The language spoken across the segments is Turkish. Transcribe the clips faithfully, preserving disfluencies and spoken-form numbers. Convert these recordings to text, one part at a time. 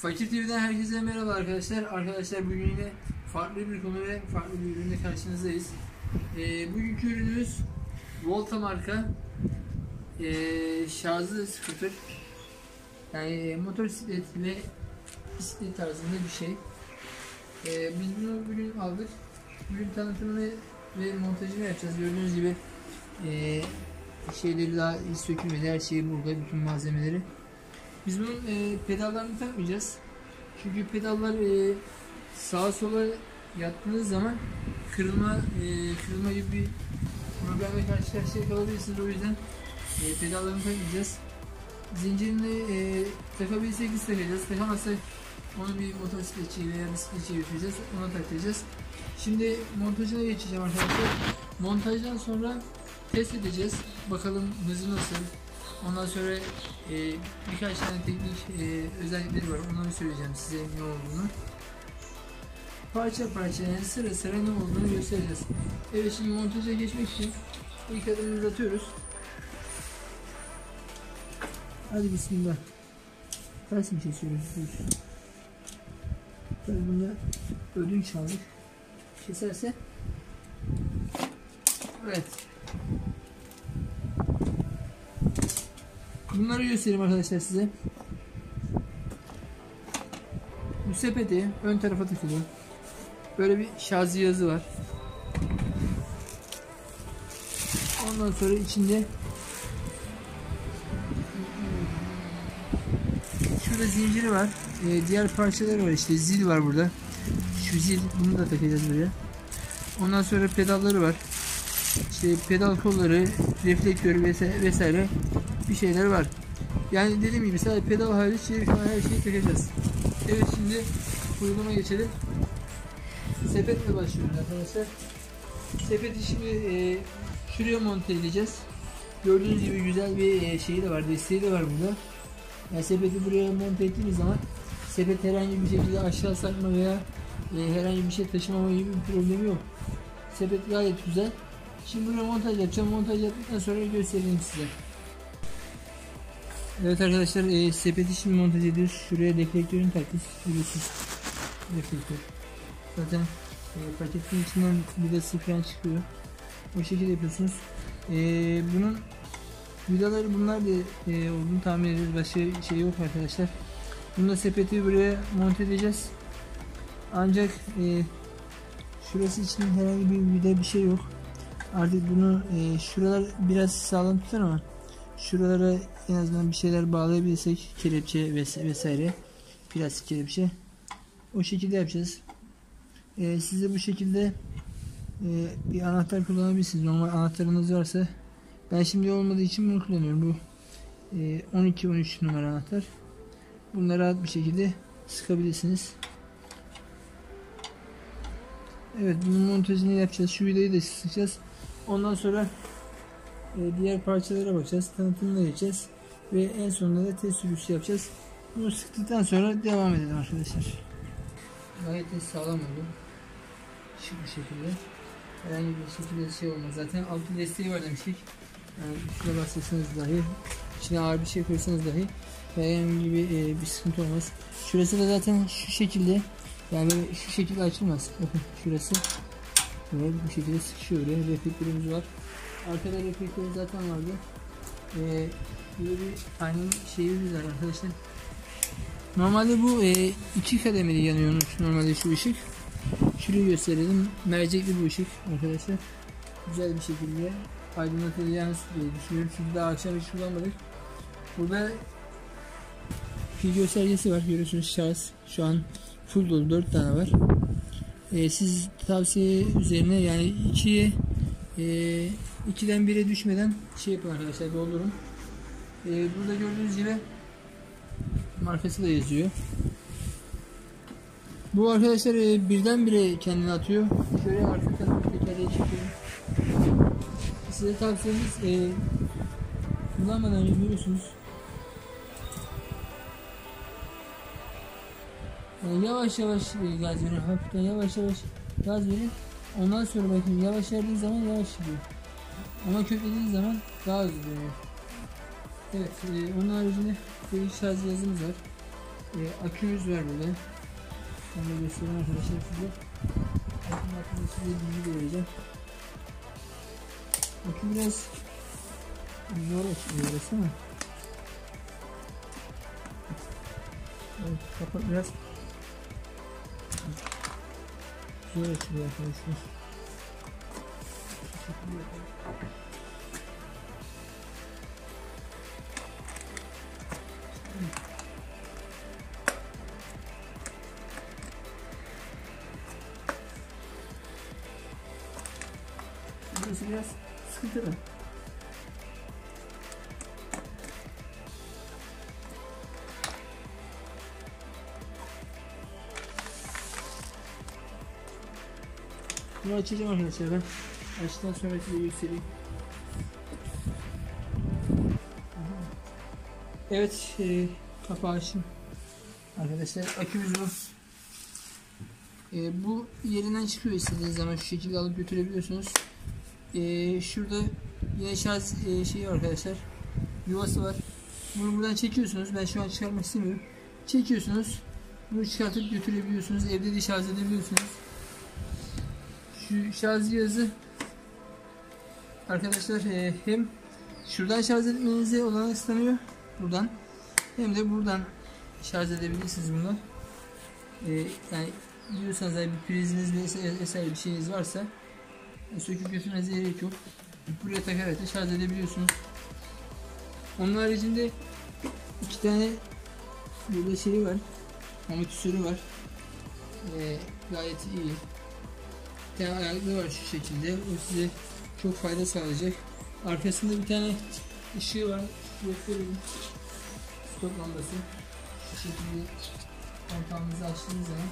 Fakir T V'den herkese merhaba arkadaşlar. Arkadaşlar bugün yine farklı bir konu ve farklı bir ürünle karşınızdayız. Ee, bugünkü ürünümüz Volta marka e, şarjlı scooter. Yani motosiklet ve bisiklet tarzında bir şey. Ee, biz bunu bugün aldık. Bugün tanıtımını ve montajını yapacağız. Gördüğünüz gibi e, şeyleri daha hiç sökülmedi. Her şey burada, bütün malzemeleri. Biz bunun e, pedallarını takmayacağız. Çünkü pedallar e, sağa sola yattığınız zaman kırılma e, kırılma gibi bir problemle karşı karşıya kalabilirsiniz. O yüzden e, pedallarını takmayacağız. Zincirini e, takabilirsek biz takacağız. Takamazsak onu bir motosikletçiye veya bisikletçiye götüreceğiz. Ona takacağız. Şimdi montajına geçeceğim arkadaşlar. Montajdan sonra test edeceğiz. Bakalım hızı nasıl. Ondan sonra e, birkaç tane teknik e, özellikleri var. Onları söyleyeceğim size ne olduğunu. Parça parça yani sıra sıra ne olduğunu göstereceğiz. Evet, şimdi montaja geçmek için ilk adımımızı atıyoruz. Hadi bismillah. Ters bir şey söylüyoruz. Tabii bunda ödünç aldık. Keserse. Evet. Bunları göstereyim arkadaşlar size. Bu sepeti ön tarafa takılıyor. Böyle bir şarj cihazı var. Ondan sonra içinde şurada zinciri var. Ee, diğer parçaları var, işte zil var burada. Şu zil, bunu da takacağız buraya. Ondan sonra pedalları var. İşte pedal kolları, reflektörü vesaire, vesaire bir şeyler var. Yani dediğim gibi sadece pedal hariç her şeyi takacağız. Evet, şimdi uygulama geçelim. Sepetle başlıyoruz arkadaşlar. Sepeti şimdi e, şuraya monte edeceğiz. Gördüğünüz gibi güzel bir e, şeyi de var, desteği de var burada. Yani sepeti buraya monte ettiğimiz zaman sepet herhangi bir şekilde aşağı sarkma veya e, herhangi bir şey taşımama gibi bir problemi yok. Sepet gayet güzel. Şimdi buraya montaj yapacağım. Montaj yaptıktan sonra göstereyim size. Evet arkadaşlar, e, sepeti şimdi montaj ediyoruz. Şuraya reflektörünü taktık. Biliyorsunuz, reflektör. Zaten e, paketin içinden bir de sıfren çıkıyor. O şekilde yapıyorsunuz. E, bunun vidaları bunlar da e, olduğunu tahmin ediyoruz. Başka şey yok arkadaşlar. Bunda sepeti buraya monte edeceğiz. Ancak e, şurası için herhangi bir vida bir şey yok. Artık bunu e, şuralar biraz sağlam tutar ama şuralara en azından bir şeyler bağlayabilirsek, kelepçe vesaire, plastik kelepçe, o şekilde yapacağız. E, siz de bu şekilde e, bir anahtar kullanabilirsiniz. Normal anahtarınız varsa, ben şimdi olmadığı için bunu kullanıyorum. Bu e, on iki on üç numara anahtar. Bunları rahat bir şekilde sıkabilirsiniz. Evet, bunun montajını yapacağız. Şu vidayı da sıkacağız. Ondan sonra e, diğer parçalara bakacağız. Tanıtımına geçeceğiz. Ve en sonunda da test sürüşü yapacağız. Bunu sıktıktan sonra devam edelim arkadaşlar. Gayet de sağlam oldu. Şık bir şekilde. Herhangi bir şekilde şey olmaz. Zaten altı desteği var demiştik. Yani üstüne basarsanız dahi, içine ağır bir şey koysanız dahi herhangi bir, e, bir sıkıntı olmaz. Şurası da zaten şu şekilde. Yani şu şekilde açılmaz. Bakın şurası. Evet, bu şekilde sıkışıyor oraya. Reflektörümüz var. Arkada reflektörü zaten vardı. Ee, böyle bir aynı şeyimiz var arkadaşlar. Normalde bu e, iki kademeli yanıyormuş normalde şu ışık. Şurayı gösterelim. Mercekli bu ışık arkadaşlar. Güzel bir şekilde aydınlatacağını düşünüyorum. Çünkü daha akşam hiç kullanmadık. Burada pil göstergesi var. Görüyorsunuz, şarj şu an full dolu, dört tane var. Ee, siz tavsiye üzerine yani ikiye e, ikiden bire düşmeden şey yapın arkadaşlar, doldurun. Ee, burada gördüğünüz gibi markası da yazıyor. Bu arkadaşlar e, birden bire kendini atıyor. Şöyle arka tarafı tekerleği çekiyorum. Size tavsiyemiz e, kullanmadan önce görüyorsunuz. Yani yavaş yavaş gaz verin, hafiften yavaş yavaş gaz verin. Ondan sonra bakın, yavaş verdiğiniz zaman yavaş gidiyor. Ama köklediğiniz zaman daha hızlı dönüyor. Evet, e, onun haricinde bir şarj cihazımız var. E, akümüz var burada. Onu da göstereyim arkadaşlar size. Aküm hakkında size bilgi vereceğim. Akü biraz zor açılıyor burası ama. Evet, kapak biraz zor açılıyor arkadaşlar. Burası biraz sıkıntılı. Bunu açacağım arkadaşlar ben. Açtıktan sonra size göstereyim. Evet, e, kapağı açtım. Arkadaşlar akümüz bu. E, bu yerinden çıkıyor, istediğiniz zaman şu şekilde alıp götürebiliyorsunuz. E, şurada yine şarj e, şeyi var arkadaşlar. Yuvası var. Bunu buradan çekiyorsunuz. Ben şu an çıkarmak istemiyorum. Çekiyorsunuz. Bunu çıkartıp götürebiliyorsunuz. Evde de şarj edebiliyorsunuz. Şu şarj cihazı arkadaşlar e, hem şuradan şarj etmenize olanak sağlıyor, buradan, hem de buradan şarj edebilirsiniz bunu. E, yani diyorsanız bir priziniz vesaire bir şeyiniz varsa e, söküp götürmenize gerek yok. Buraya takarak da şarj edebiliyorsunuz. Onun haricinde iki tane burada şey var, amortisörü var. E, gayet iyi. Bir tane ayaklı var şu şekilde. O size çok fayda sağlayacak. Arkasında bir tane ışığı var. Göstereyim. Stop lambası. Şu şekilde kontağınızı açtığınız zaman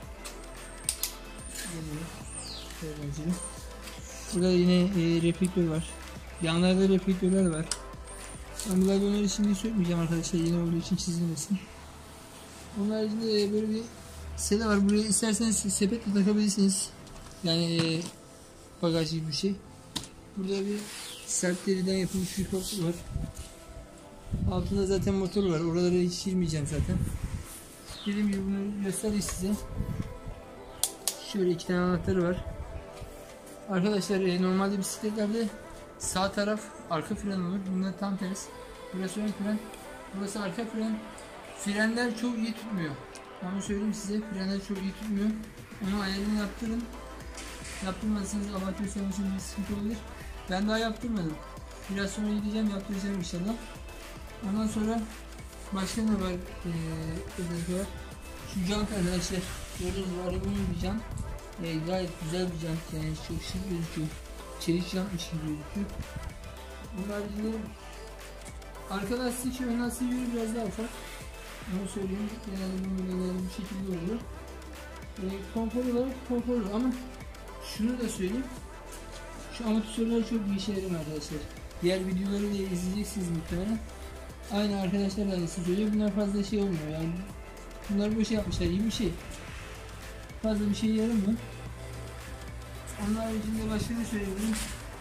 geliyor. Şöyle. Burada yine e, reflektör var. Yanlarda reflektörler var. Ben bu bunları şimdi sökmeyeceğim arkadaşlar. Yeni olduğu için çizilmesin. Onun haricinde e, böyle bir sele var. Buraya isterseniz sepetle takabilirsiniz. Yani e, bagaj gibi bir şey. Burada bir sert deriden yapılmış bir koltuk var. Altında zaten motor var. Oralara hiç girmeyeceğim zaten. Dediğim gibi bunu göstereyim size. Şöyle iki tane anahtarı var. Arkadaşlar e, normalde bisikletlerde sağ taraf arka fren olur. Bunda tam tersi. Burası ön fren. Burası arka fren. Frenler çok iyi tutmuyor. Onu söyleyeyim size. Frenler çok iyi tutmuyor. Onu ayarını yaptırın. Yaptırmazsanız amatör için bir sıkıntı olabilir. Ben daha yaptırmadım. Biraz sonra gideceğim, yaptıracağım inşallah. Ondan sonra başka ne var? Ee, var. Şu jant arkadaşlar. Gördüğünüz gibi arabanın bir jant. Ee, gayet güzel bir jant, yani çok şık gözüküyor. Çelik jantmış gibi gözüküyor. Bunun haricinde arka lastik ön lastiği göre biraz daha ufak. Onu söyleyeyim. Genelde bu modeller bu şekilde oluyor. Ee, konfor olarak konforlu ama şunu da söyleyeyim. Şu amortisörler çok bir işe yaramıyor arkadaşlar. Diğer videoları da izleyeceksiniz muhtemelen. Aynı arkadaşlar da aynısı söylüyor. Bunlar fazla şey olmuyor yani. Bunlar boş yapmışlar gibi bir şey. Fazla bir şey yaramıyor. Onun haricinde başka ne söyleyebilirim?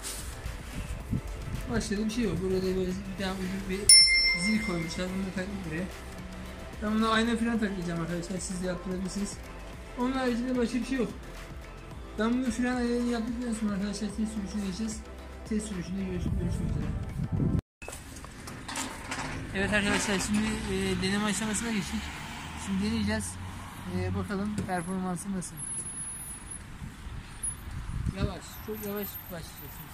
Başka da bir şey yok. Burada böyle bir tane ucuz bir zil koymuşlar. Bunu da takayım buraya. Ben buna ayna fren takacağım arkadaşlar. Siz de yaptırabilirsiniz. Onun haricinde başka bir şey yok. Ben bunu fren ayarını yaptıktan sonra arkadaşlar test sürüşüne geçeceğiz. Test sürüşünde görüşmek üzere. Evet arkadaşlar, şimdi e, deneme aşamasına geçtik. Şimdi deneyeceğiz. E, bakalım performansı nasıl. Yavaş, çok yavaş başlayacaksınız.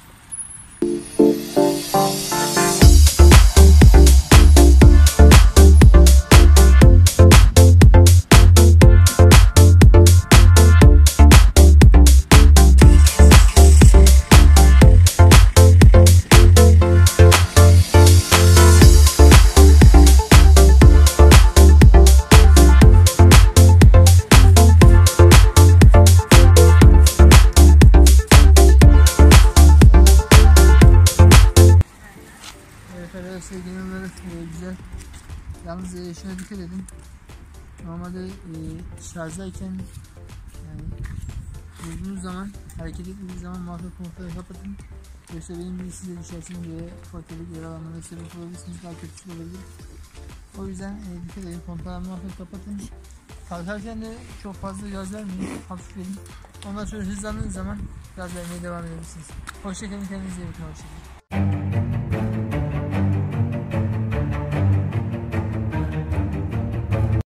Arkadaşlar genel olarak e, güzel. Yalnız e, şuna dikkat edin. Normalde e, şarjdayken yani durduğunuz zaman, hareket ettiğiniz zaman muhakkak kontrolü kapatın. Yoksa benim gibi size düşersiniz ve ufak tefek yaralanmalara sebep olabilirsiniz. Daha kötüsü olabilir. O yüzden e, dikkat edin. Pompalanma hafif kapatın. Kalkarken de çok fazla gaz vermeyin. Hafif verin. Ondan sonra hızlandığınız zaman gaz vermeye devam edebilirsiniz. Hoşçakalın. Kendinize iyi bakın. Hoşçakalın.